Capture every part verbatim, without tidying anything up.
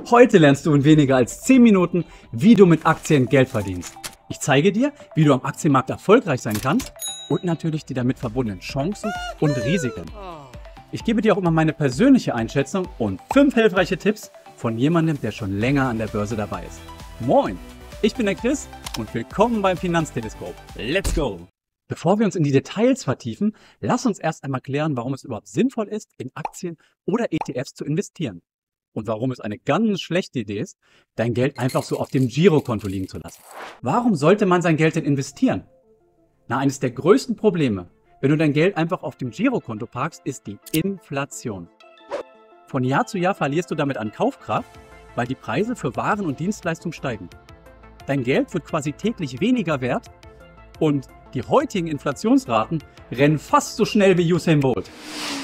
Heute lernst du in weniger als zehn Minuten, wie du mit Aktien Geld verdienst. Ich zeige dir, wie du am Aktienmarkt erfolgreich sein kannst und natürlich die damit verbundenen Chancen und Risiken. Ich gebe dir auch immer meine persönliche Einschätzung und fünf hilfreiche Tipps von jemandem, der schon länger an der Börse dabei ist. Moin, ich bin der Chris und willkommen beim Finanzteleskop. Let's go! Bevor wir uns in die Details vertiefen, lass uns erst einmal klären, warum es überhaupt sinnvoll ist, in Aktien oder E T Fs zu investieren. Und warum es eine ganz schlechte Idee ist, dein Geld einfach so auf dem Girokonto liegen zu lassen. Warum sollte man sein Geld denn investieren? Na, eines der größten Probleme, wenn du dein Geld einfach auf dem Girokonto parkst, ist die Inflation. Von Jahr zu Jahr verlierst du damit an Kaufkraft, weil die Preise für Waren und Dienstleistungen steigen. Dein Geld wird quasi täglich weniger wert und die heutigen Inflationsraten rennen fast so schnell wie Usain Bolt.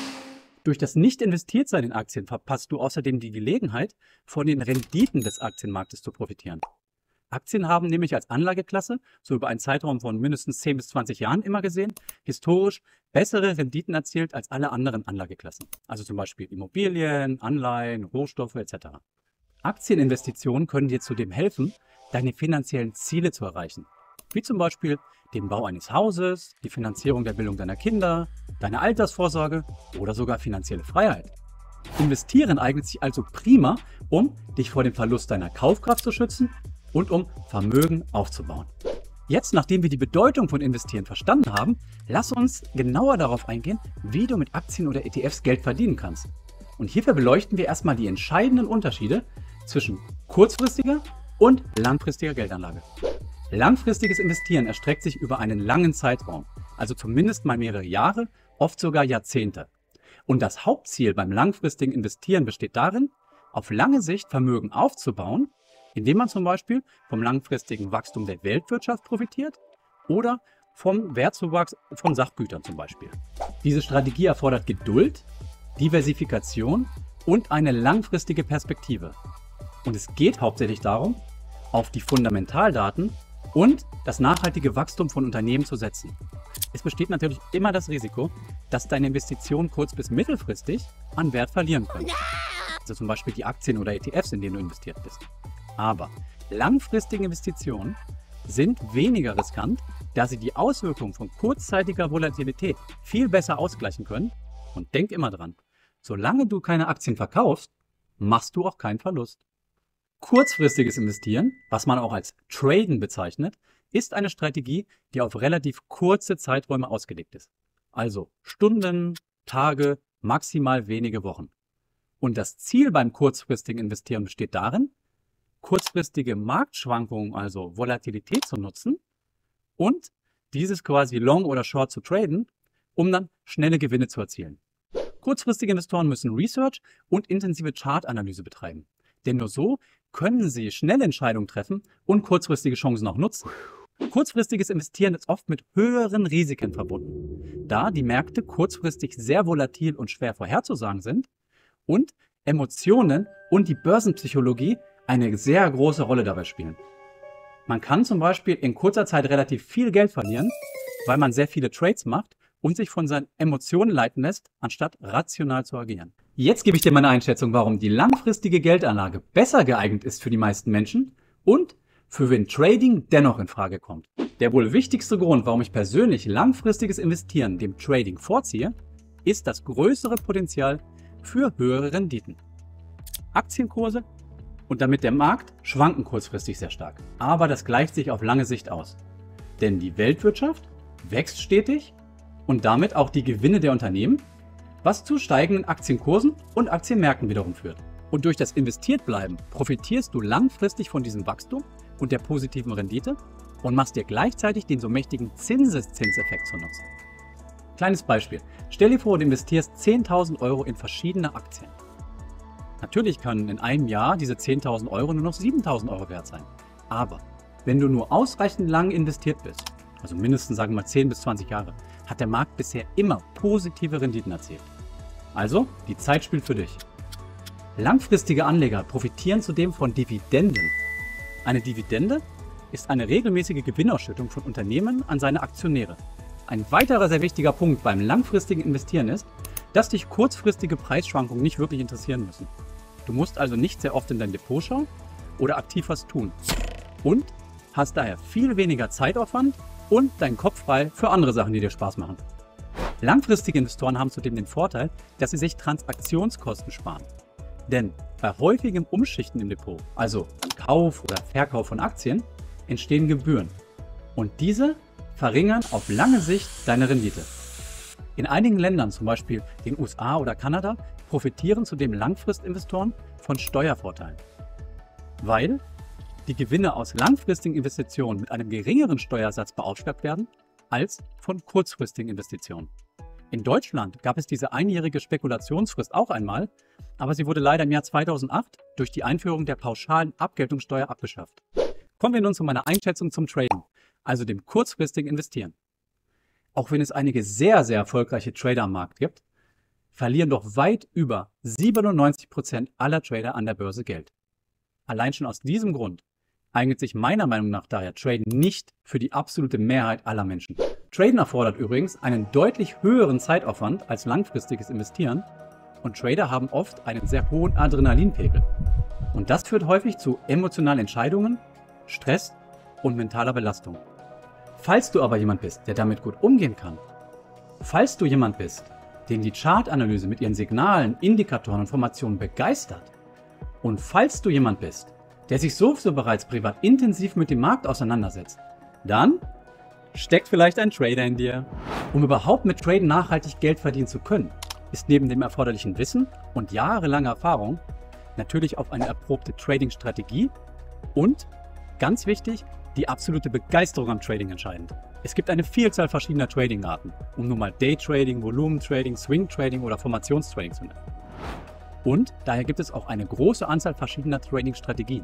Durch das Nicht-Investiertsein in Aktien verpasst du außerdem die Gelegenheit, von den Renditen des Aktienmarktes zu profitieren. Aktien haben nämlich als Anlageklasse, so über einen Zeitraum von mindestens zehn bis zwanzig Jahren immer gesehen, historisch bessere Renditen erzielt als alle anderen Anlageklassen. Also zum Beispiel Immobilien, Anleihen, Rohstoffe et cetera. Aktieninvestitionen können dir zudem helfen, deine finanziellen Ziele zu erreichen. Wie zum Beispiel den Bau eines Hauses, die Finanzierung der Bildung deiner Kinder, deine Altersvorsorge oder sogar finanzielle Freiheit. Investieren eignet sich also prima, um dich vor dem Verlust deiner Kaufkraft zu schützen und um Vermögen aufzubauen. Jetzt, nachdem wir die Bedeutung von Investieren verstanden haben, lass uns genauer darauf eingehen, wie du mit Aktien oder E T Fs Geld verdienen kannst. Und hierfür beleuchten wir erstmal die entscheidenden Unterschiede zwischen kurzfristiger und langfristiger Geldanlage. Langfristiges Investieren erstreckt sich über einen langen Zeitraum, also zumindest mal mehrere Jahre, oft sogar Jahrzehnte. Und das Hauptziel beim langfristigen Investieren besteht darin, auf lange Sicht Vermögen aufzubauen, indem man zum Beispiel vom langfristigen Wachstum der Weltwirtschaft profitiert oder vom Wertzuwachs von Sachgütern zum Beispiel. Diese Strategie erfordert Geduld, Diversifikation und eine langfristige Perspektive. Und es geht hauptsächlich darum, auf die Fundamentaldaten und das nachhaltige Wachstum von Unternehmen zu setzen. Es besteht natürlich immer das Risiko, dass deine Investitionen kurz- bis mittelfristig an Wert verlieren können. Also zum Beispiel die Aktien oder E T Fs, in denen du investiert bist. Aber langfristige Investitionen sind weniger riskant, da sie die Auswirkungen von kurzzeitiger Volatilität viel besser ausgleichen können. Und denk immer dran, solange du keine Aktien verkaufst, machst du auch keinen Verlust. Kurzfristiges Investieren, was man auch als Traden bezeichnet, ist eine Strategie, die auf relativ kurze Zeiträume ausgelegt ist. Also Stunden, Tage, maximal wenige Wochen. Und das Ziel beim kurzfristigen Investieren besteht darin, kurzfristige Marktschwankungen, also Volatilität zu nutzen und dieses quasi long oder short zu traden, um dann schnelle Gewinne zu erzielen. Kurzfristige Investoren müssen Research und intensive Chartanalyse betreiben. Denn nur so können sie schnelle Entscheidungen treffen und kurzfristige Chancen auch nutzen. Kurzfristiges Investieren ist oft mit höheren Risiken verbunden, da die Märkte kurzfristig sehr volatil und schwer vorherzusagen sind und Emotionen und die Börsenpsychologie eine sehr große Rolle dabei spielen. Man kann zum Beispiel in kurzer Zeit relativ viel Geld verlieren, weil man sehr viele Trades macht und sich von seinen Emotionen leiten lässt, anstatt rational zu agieren. Jetzt gebe ich dir meine Einschätzung, warum die langfristige Geldanlage besser geeignet ist für die meisten Menschen und für wen Trading dennoch in Frage kommt. Der wohl wichtigste Grund, warum ich persönlich langfristiges Investieren dem Trading vorziehe, ist das größere Potenzial für höhere Renditen. Aktienkurse und damit der Markt schwanken kurzfristig sehr stark, aber das gleicht sich auf lange Sicht aus. Denn die Weltwirtschaft wächst stetig und damit auch die Gewinne der Unternehmen, was zu steigenden Aktienkursen und Aktienmärkten wiederum führt. Und durch das Investiertbleiben profitierst du langfristig von diesem Wachstum und der positiven Rendite und machst dir gleichzeitig den so mächtigen Zinseszinseffekt zunutze. Kleines Beispiel. Stell dir vor, du investierst zehntausend Euro in verschiedene Aktien. Natürlich können in einem Jahr diese zehntausend Euro nur noch siebentausend Euro wert sein. Aber wenn du nur ausreichend lang investiert bist, also mindestens sagen wir mal zehn bis zwanzig Jahre, hat der Markt bisher immer positive Renditen erzielt. Also, die Zeit spielt für dich. Langfristige Anleger profitieren zudem von Dividenden. Eine Dividende ist eine regelmäßige Gewinnausschüttung von Unternehmen an seine Aktionäre. Ein weiterer sehr wichtiger Punkt beim langfristigen Investieren ist, dass dich kurzfristige Preisschwankungen nicht wirklich interessieren müssen. Du musst also nicht sehr oft in dein Depot schauen oder aktiv was tun. Und hast daher viel weniger Zeitaufwand und deinen Kopf frei für andere Sachen, die dir Spaß machen. Langfristige Investoren haben zudem den Vorteil, dass sie sich Transaktionskosten sparen. Denn bei häufigem Umschichten im Depot, also Kauf oder Verkauf von Aktien, entstehen Gebühren. Und diese verringern auf lange Sicht deine Rendite. In einigen Ländern, zum Beispiel den U S A oder Kanada, profitieren zudem Langfristinvestoren von Steuervorteilen. Weil die Gewinne aus langfristigen Investitionen mit einem geringeren Steuersatz beaufschlagt werden als von kurzfristigen Investitionen. In Deutschland gab es diese einjährige Spekulationsfrist auch einmal, aber sie wurde leider im Jahr zweitausendacht durch die Einführung der pauschalen Abgeltungssteuer abgeschafft. Kommen wir nun zu meiner Einschätzung zum Traden, also dem kurzfristigen Investieren. Auch wenn es einige sehr, sehr erfolgreiche Trader am Markt gibt, verlieren doch weit über siebenundneunzig Prozent aller Trader an der Börse Geld. Allein schon aus diesem Grund eignet sich meiner Meinung nach daher Traden nicht für die absolute Mehrheit aller Menschen. Traden erfordert übrigens einen deutlich höheren Zeitaufwand als langfristiges Investieren und Trader haben oft einen sehr hohen Adrenalinpegel. Und das führt häufig zu emotionalen Entscheidungen, Stress und mentaler Belastung. Falls du aber jemand bist, der damit gut umgehen kann, falls du jemand bist, den die Chartanalyse mit ihren Signalen, Indikatoren und Formationen begeistert und falls du jemand bist, der sich sowieso bereits privat intensiv mit dem Markt auseinandersetzt, dann steckt vielleicht ein Trader in dir. Um überhaupt mit Traden nachhaltig Geld verdienen zu können, ist neben dem erforderlichen Wissen und jahrelanger Erfahrung natürlich auch eine erprobte Trading-Strategie und, ganz wichtig, die absolute Begeisterung am Trading entscheidend. Es gibt eine Vielzahl verschiedener Trading-Arten, um nur mal Day-Trading, Volumen-Trading, Swing-Trading oder Formationstrading zu nennen. Und daher gibt es auch eine große Anzahl verschiedener Trading-Strategien.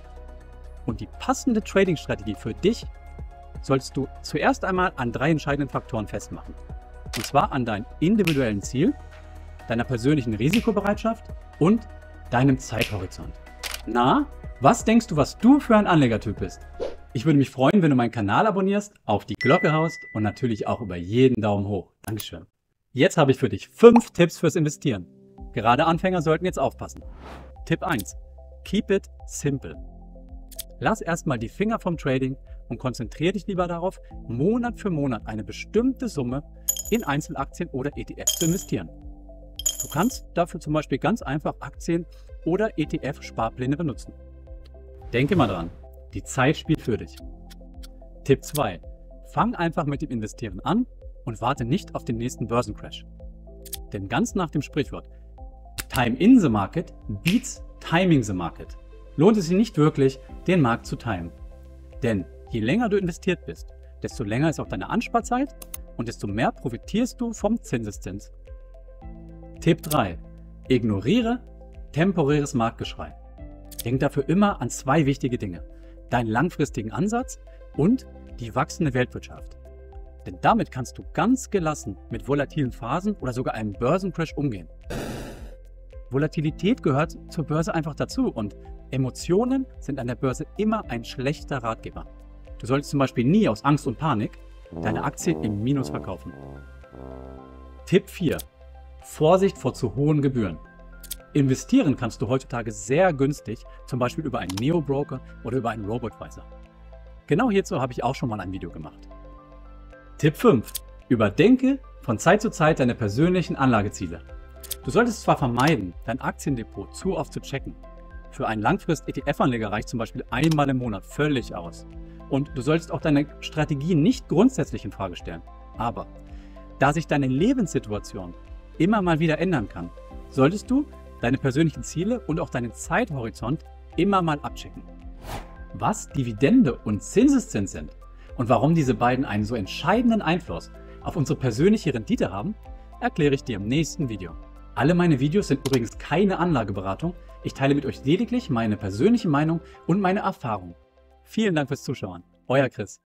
Und die passende Trading-Strategie für dich solltest du zuerst einmal an drei entscheidenden Faktoren festmachen. Und zwar an deinem individuellen Ziel, deiner persönlichen Risikobereitschaft und deinem Zeithorizont. Na, was denkst du, was du für ein Anlegertyp bist? Ich würde mich freuen, wenn du meinen Kanal abonnierst, auf die Glocke haust und natürlich auch über jeden Daumen hoch. Dankeschön. Jetzt habe ich für dich fünf Tipps fürs Investieren. Gerade Anfänger sollten jetzt aufpassen. Tipp eins. Keep it simple. Lass erstmal die Finger vom Trading und konzentriere dich lieber darauf, Monat für Monat eine bestimmte Summe in Einzelaktien oder E T Fs zu investieren. Du kannst dafür zum Beispiel ganz einfach Aktien oder E T F-Sparpläne benutzen. Denke mal dran, die Zeit spielt für dich. Tipp zwei. Fang einfach mit dem Investieren an und warte nicht auf den nächsten Börsencrash. Denn ganz nach dem Sprichwort Time in the market beats timing the market lohnt es sich nicht wirklich, den Markt zu timen. Denn je länger du investiert bist, desto länger ist auch deine Ansparzeit und desto mehr profitierst du vom Zinseszins. Tipp drei. Ignoriere temporäres Marktgeschrei. Denk dafür immer an zwei wichtige Dinge. Deinen langfristigen Ansatz und die wachsende Weltwirtschaft. Denn damit kannst du ganz gelassen mit volatilen Phasen oder sogar einem Börsencrash umgehen. Volatilität gehört zur Börse einfach dazu und Emotionen sind an der Börse immer ein schlechter Ratgeber. Du solltest zum Beispiel nie aus Angst und Panik deine Aktie im Minus verkaufen. Tipp vier. Vorsicht vor zu hohen Gebühren. Investieren kannst du heutzutage sehr günstig, zum Beispiel über einen Neo-Broker oder über einen Robo-Advisor. Genau hierzu habe ich auch schon mal ein Video gemacht. Tipp fünf. Überdenke von Zeit zu Zeit deine persönlichen Anlageziele. Du solltest zwar vermeiden, dein Aktiendepot zu oft zu checken. Für einen Langfrist-E T F-Anleger reicht zum Beispiel einmal im Monat völlig aus. Und du solltest auch deine Strategie nicht grundsätzlich in Frage stellen. Aber da sich deine Lebenssituation immer mal wieder ändern kann, solltest du deine persönlichen Ziele und auch deinen Zeithorizont immer mal abchecken. Was Dividende und Zinseszins sind und warum diese beiden einen so entscheidenden Einfluss auf unsere persönliche Rendite haben, erkläre ich dir im nächsten Video. Alle meine Videos sind übrigens keine Anlageberatung. Ich teile mit euch lediglich meine persönliche Meinung und meine Erfahrung. Vielen Dank fürs Zuschauen. Euer Chris.